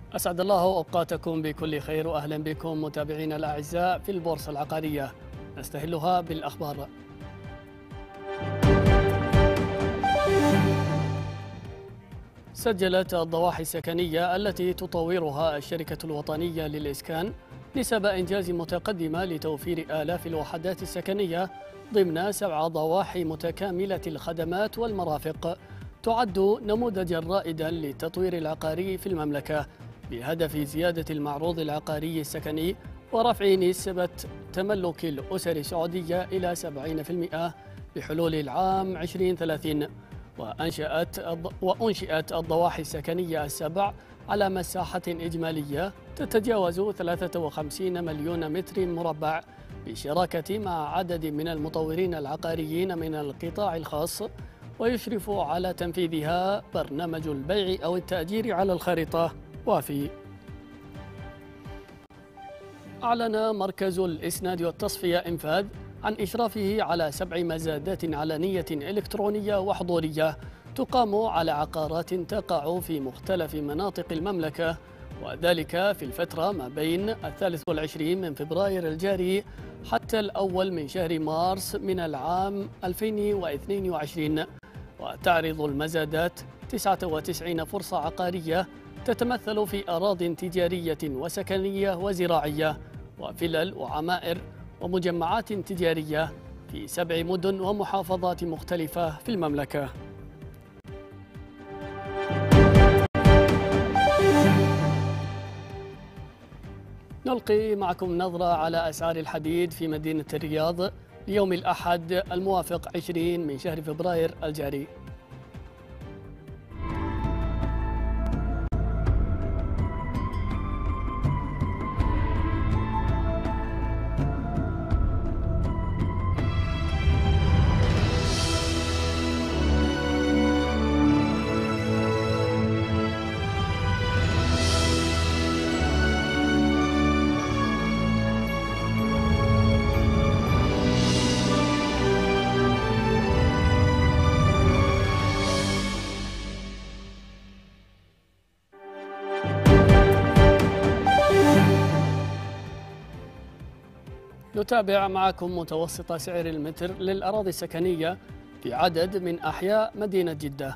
أسعد الله أوقاتكم بكل خير وأهلا بكم متابعينا الأعزاء في البورصة العقارية. نستهلها بالأخبار. سجلت الضواحي السكنية التي تطورها الشركة الوطنية للإسكان نسب إنجاز متقدمة لتوفير آلاف الوحدات السكنية ضمن 7 ضواحي متكاملة الخدمات والمرافق، تعد نموذجا رائدا للتطوير العقاري في المملكة بهدف زيادة المعروض العقاري السكني ورفع نسبة تملك الأسر السعودية إلى 70% بحلول العام 2030. وأنشئت الضواحي السكنية السبع على مساحة إجمالية تتجاوز 53 مليون متر مربع بشراكة مع عدد من المطورين العقاريين من القطاع الخاص، ويشرف على تنفيذها برنامج البيع أو التأجير على الخريطة وافي. أعلن مركز الإسناد والتصفية إنفاذ عن إشرافه على 7 مزادات علنية إلكترونية وحضورية تقام على عقارات تقع في مختلف مناطق المملكة، وذلك في الفترة ما بين 23 من فبراير الجاري حتى الأول من شهر مارس من العام 2022. وتعرض المزادات 99 فرصة عقارية تتمثل في أراضٍ تجارية وسكنية وزراعية وفلل وعمائر ومجمعات تجارية في 7 مدن ومحافظات مختلفة في المملكة. نلقي معكم نظرة على أسعار الحديد في مدينة الرياض ليوم الأحد الموافق 20 من شهر فبراير الجاري. نتابع معكم متوسط سعر المتر للأراضي السكنية في عدد من أحياء مدينة جدة.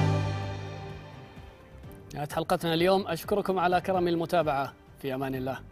نهاية حلقتنا اليوم، أشكركم على كرم المتابعة. في أمان الله.